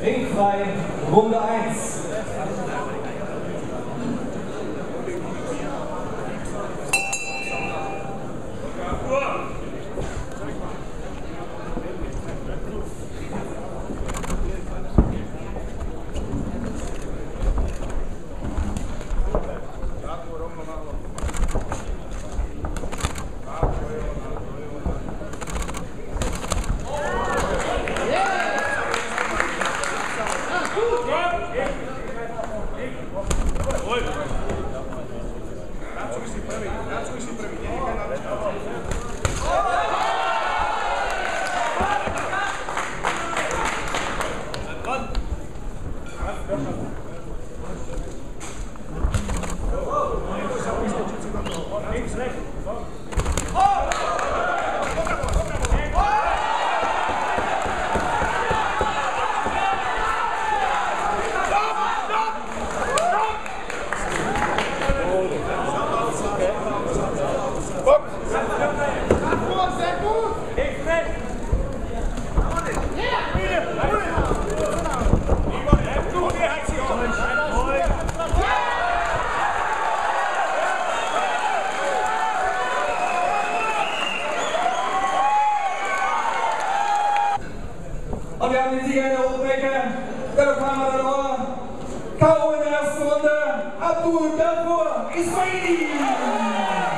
Ringfrei, Runde 1. Und wir haben den Sieger in der Hochbrecke, der Kamera K.O. in der ersten Runde, Abdul Ghafour Esmaili.